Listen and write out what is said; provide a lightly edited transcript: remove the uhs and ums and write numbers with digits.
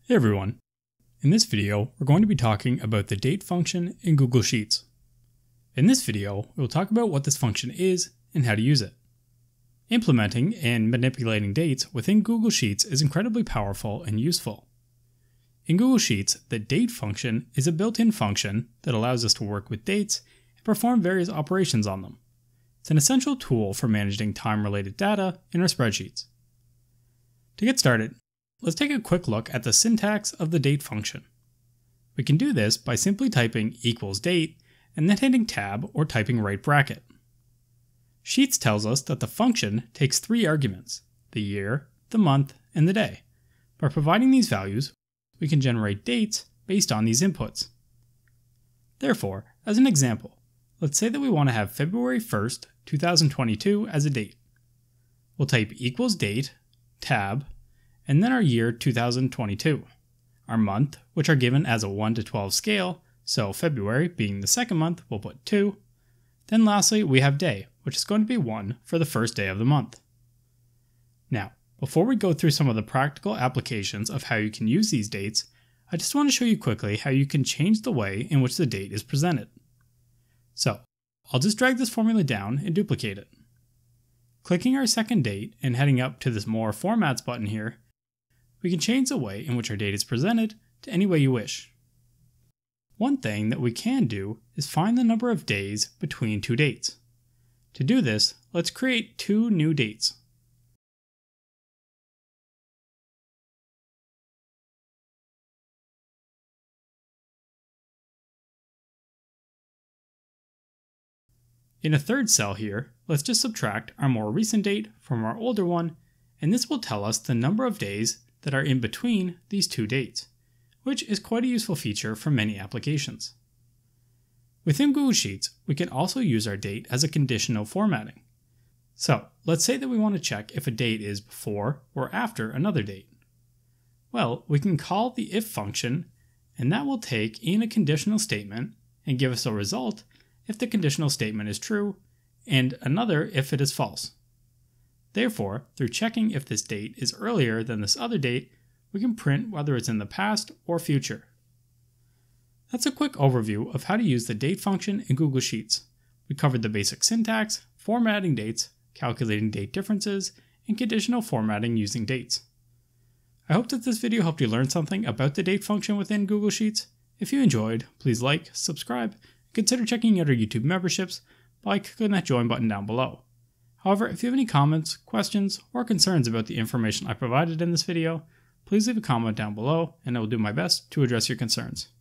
Hey everyone. In this video, we're going to be talking about the date function in Google Sheets. In this video, we'll talk about what this function is and how to use it. Implementing and manipulating dates within Google Sheets is incredibly powerful and useful. In Google Sheets, the date function is a built-in function that allows us to work with dates and perform various operations on them. It's an essential tool for managing time-related data in our spreadsheets. To get started, let's take a quick look at the syntax of the date function. We can do this by simply typing =date and then hitting tab or typing right bracket. Sheets tells us that the function takes three arguments: the year, the month, and the day. By providing these values, we can generate dates based on these inputs. Therefore, as an example, let's say that we want to have February 1st, 2022 as a date. We'll type =date, tab, and then our year 2022. Our month, which are given as a 1 to 12 scale, so February being the second month, we'll put 2. Then lastly, we have day, which is going to be 1 for the first day of the month. Now, before we go through some of the practical applications of how you can use these dates, I just want to show you quickly how you can change the way in which the date is presented. So, I'll just drag this formula down and duplicate it. Clicking our second date and heading up to this More Formats button here, we can change the way in which our date is presented to any way you wish. One thing that we can do is find the number of days between two dates. To do this, let's create two new dates. In a third cell here, let's just subtract our more recent date from our older one, and this will tell us the number of days that are in between these two dates, which is quite a useful feature for many applications. Within Google Sheets, we can also use our date as a conditional formatting. So, let's say that we want to check if a date is before or after another date. Well, we can call the if function, and that will take in a conditional statement and give us a result if the conditional statement is true, and another if it is false. Therefore, through checking if this date is earlier than this other date, we can print whether it's in the past or future. That's a quick overview of how to use the date function in Google Sheets. We covered the basic syntax, formatting dates, calculating date differences, and conditional formatting using dates. I hope that this video helped you learn something about the date function within Google Sheets. If you enjoyed, please like, subscribe, and consider checking out our YouTube memberships by clicking that join button down below. However, if you have any comments, questions, or concerns about the information I provided in this video, please leave a comment down below and I will do my best to address your concerns.